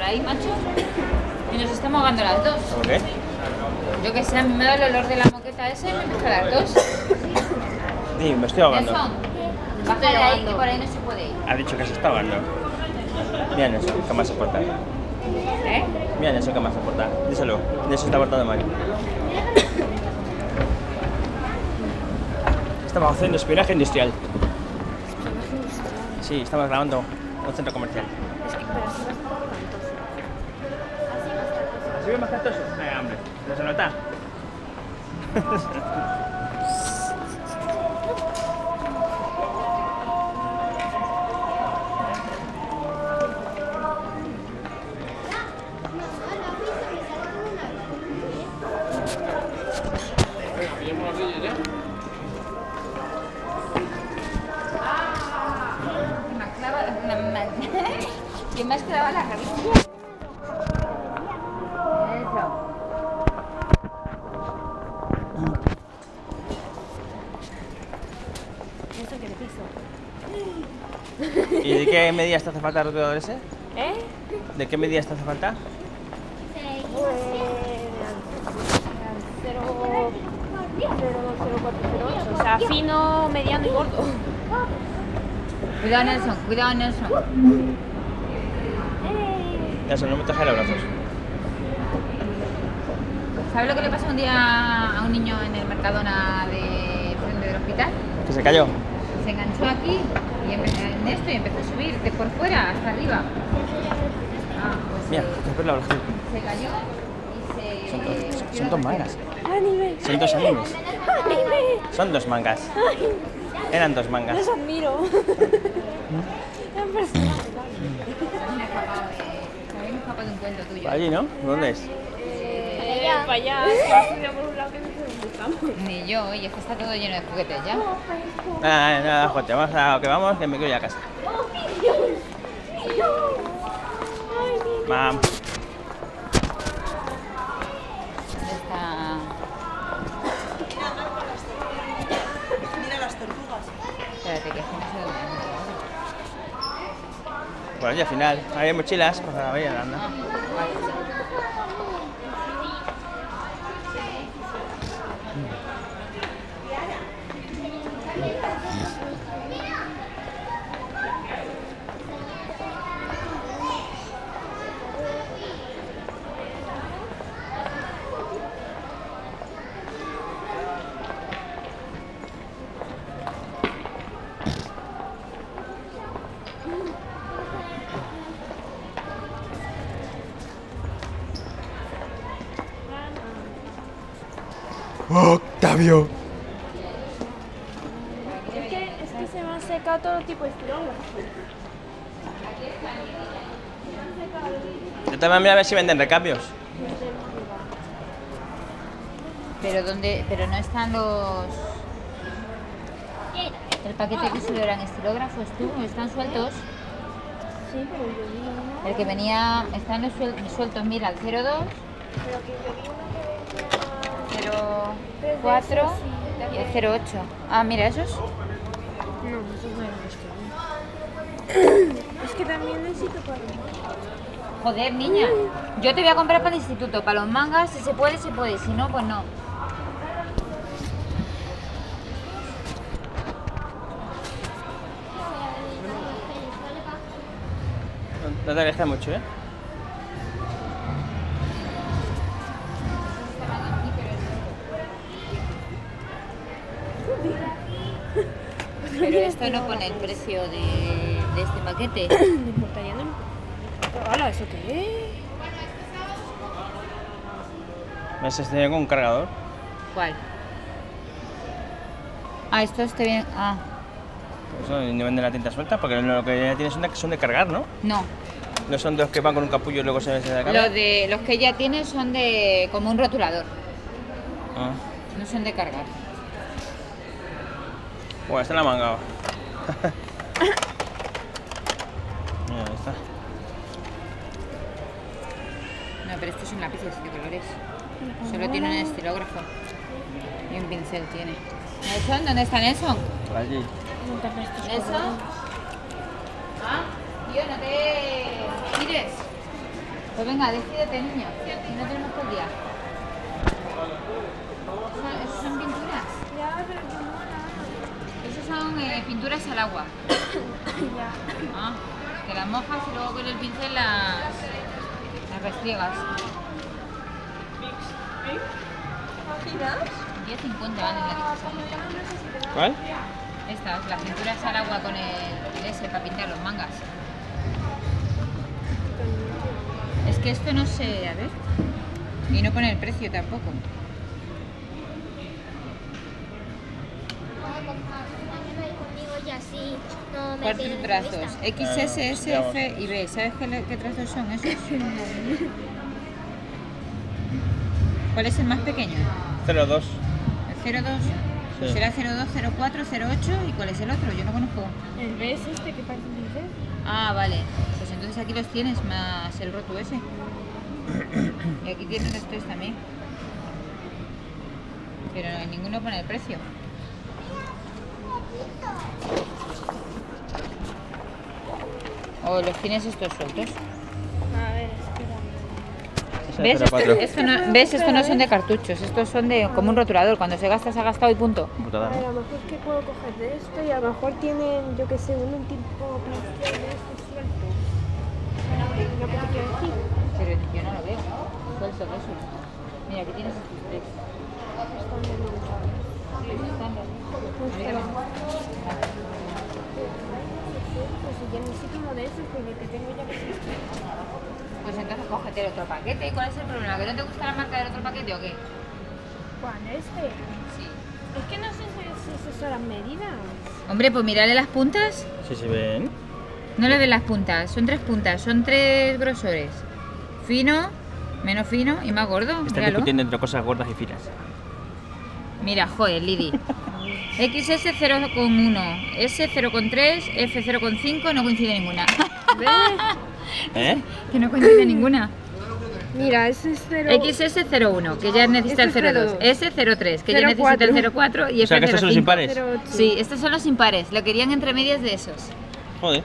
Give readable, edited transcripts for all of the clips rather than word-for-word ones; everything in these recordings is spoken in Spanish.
ahí, macho. Y nos estamos ahogando las dos. ¿Por qué? Yo que sé, a mí me da el olor de la moqueta ese y me mezcla las dos. Sí, me estoy ahogando. Nelson, baja de ahí que por ahí no se puede ir. Ha dicho que se está ahogando. Mira Nelson, que más soporta. ¿Eh? Mira Nelson, que más soporta. Díselo, Nelson está portando mal. Estamos haciendo espionaje industrial. Sí, estamos grabando un centro comercial. ¿Así ve más cantoso? Venga, hombre, ¿no se nota? ¿Quién me ha clavado la cabeza? Eso. Eso que le piso. ¿Y de qué medidas te hace falta el rotulador ese? ¿Eh? ¿De qué medidas te hace falta? Pues... 0,408. O sea, fino, mediano y gordo. Cuidado, Nelson, cuidado, Nelson. Nelson, no me toques los brazos. ¿Sabes lo que le pasó un día a un niño en el Mercadona de frente del hospital? ¿Que se cayó? Se enganchó aquí y en esto y empezó a subir de por fuera hasta arriba. Pues Mira, te espero la oración. se cayó y se... Son dos mangas. ¡Anime! Son dos animes. ¡Anime! Son dos mangas. Eran dos mangas. Los admiro. En persona. Se había escapado de un cuento tuyo. Por allí, ¿no? ¿Dónde es? Para allá. Por un lado que no sé dónde estamos. Ni yo, y es que está todo lleno de juguetes ya. Nada, nada, Jote, vamos a lo que vamos, que me quiero ir a casa. Mam. Está... Mira las tortugas. Espérate, que es que no sé dónde es. Por allí al final. Hay mochilas, pues a la vaya, anda. Ah, vale. Octavio. Es que se me han secado todo tipo de estirolas. Yo también voy a ver si venden recambios. Pero dónde, pero no están los... El paquete que se lo eran estilógrafos, tú, están sueltos. Sí, pero yo vi uno. El que venía, están los sueltos, mira, el 02, Pero que yo vi uno que venía... 04 y el 08. Ah, mira, esos. No, esos no eran los que vi. Es que también necesito para... Joder, niña. Yo te voy a comprar para el instituto, para los mangas, si se puede, se puede, si no, pues no. No te alejes mucho, ¿eh? Pero esto no pone el precio de este paquete. No importa, ya no importa. Hola, ¿eso qué es? ¿Me has con un cargador? ¿Cuál? Ah, esto está bien. Ah, Eso no venden la tinta suelta, porque lo que ya tienes son de cargar, ¿no? no. No son de los que van con un capullo y luego se de cargar. Los que ella tiene son de como un rotulador. Ah. No son de cargar. Bueno, esta la manga. Mira, ahí está. No, pero estos son lápices de colores. Solo tiene un estilógrafo. Y un pincel tiene. ¿Nelson? ¿Dónde está Nelson? Allí. ¿Nelson? Ah, tío, no te mires. Pues venga, decídete, niño. Si no tenemos todo el día. Esos son pinturas. Ya, pero que mola. Esos son pinturas al agua. Ya. Ah, que las mojas y luego con el pincel las restriegas. ¿Imaginas? 10,50 vale la que ¿Cuál? estas, las pinturas al agua con el ese para pintar los mangas. Es que esto no sé, a ver. Y no pone el precio tampoco. Cuatro trazos, X, S, S, F y B. ¿Sabes qué trazos son esos? ¿Cuál es el más pequeño? 02. ¿El 02? Pues Sí. será 02, 04, 08 y ¿cuál es el otro? Yo no conozco. ¿El B es este que parece un pincel? Ah, vale. Pues entonces aquí los tienes más el roto ese. Y aquí tienes estos también. Pero en ninguno pone el precio. O los tienes estos sueltos. A ver, espera. ¿Ves? 04. ¿Ves? Estos no son de cartuchos. Estos son de como un rotulador. Cuando se gasta, se ha gastado y punto. Putada, A ver, a ¿no? lo mejor que puedo coger de esto y a lo mejor tienen, yo que sé, un tipo pincel de este suelto. ¿Lo que te quiero decir? Pero yo no lo veo. Sueltos de esos. Mira, aquí tienes estos tres. Están de nuevo. Pues si yo necesito uno de esos, pues lo que tengo ya que es este. Pues entonces cógete el otro paquete. ¿Cuál es el problema? ¿Que no te gusta la marca del otro paquete o qué? ¿Cuál? ¿Este? Sí. Es que no sé si esas son las medidas. Hombre, pues mirarle las puntas. Sí, se ven. No le ves las puntas. Son tres puntas. Son tres grosores. Fino, menos fino y más gordo. Están Míralo. discutiendo entre cosas gordas y finas. Mira, joder, Lidi. XS 0,1, S 0,3, F 0,5, no coincide ninguna. ¿Ves? ¿Eh? Que no coincide ninguna. Mira, ese es 0. XS 0,1, que ya necesita el Este es 0,2. 0,2. S 0,3, que ya necesita el 0,4 y O sea, F que estos son los 0,5. impares. Sí, estos son los impares. Lo querían entre medias de esos. Joder.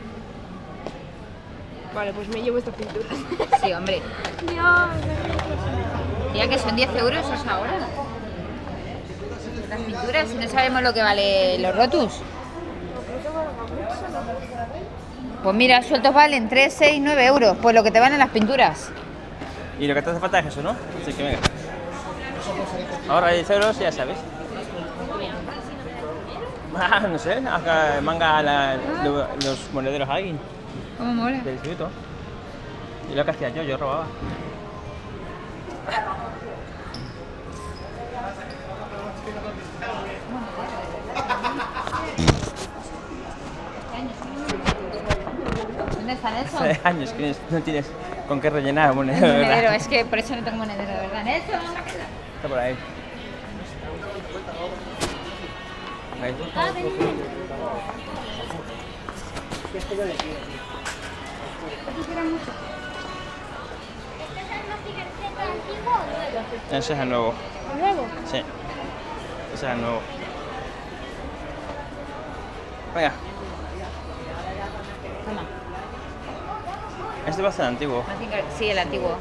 Vale, pues me llevo estas pinturas. Sí, hombre. Dios. Ya que son 10 euros eso ahora. Las pinturas, si no sabemos lo que vale los rotus. Pues mira, sueltos valen 3, 6, 9 euros. Pues lo que te valen las pinturas. Y lo que te hace falta es eso, ¿no? Así que venga. Ahora 10 euros, ya sabes. Ah, no sé, acá manga los monederos a alguien ¿Cómo mola? del instituto. Y lo que hacía yo robaba. ¿Dónde está Nelson? Hace años que no tienes con qué rellenar monedero, de Monedero, verdad. es que por eso no tengo monedero, de verdad. Nelson. Está por ahí. Ahí. Ese es el nuevo. ¿Nuevo? Sí. Ese es el nuevo. Venga, Toma. este va a ser antiguo. Sí, el antiguo.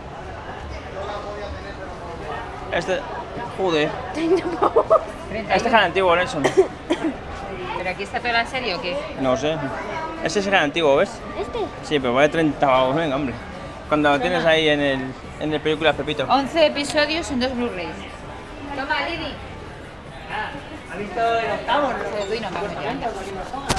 Este. Joder. 30 Este es el antiguo, Nelson. ¿Pero aquí está toda la serie o qué? No sé. Ese es el antiguo, ¿ves? ¿Este? Sí, pero vale 30 pavos, venga, hombre. Cuando lo tienes ahí en el película Pepito. 11 episodios en 2 Blu-rays. Toma, Lidi. ¿Ha visto el octavo? Se lo doy, no, vamos, ya, anda.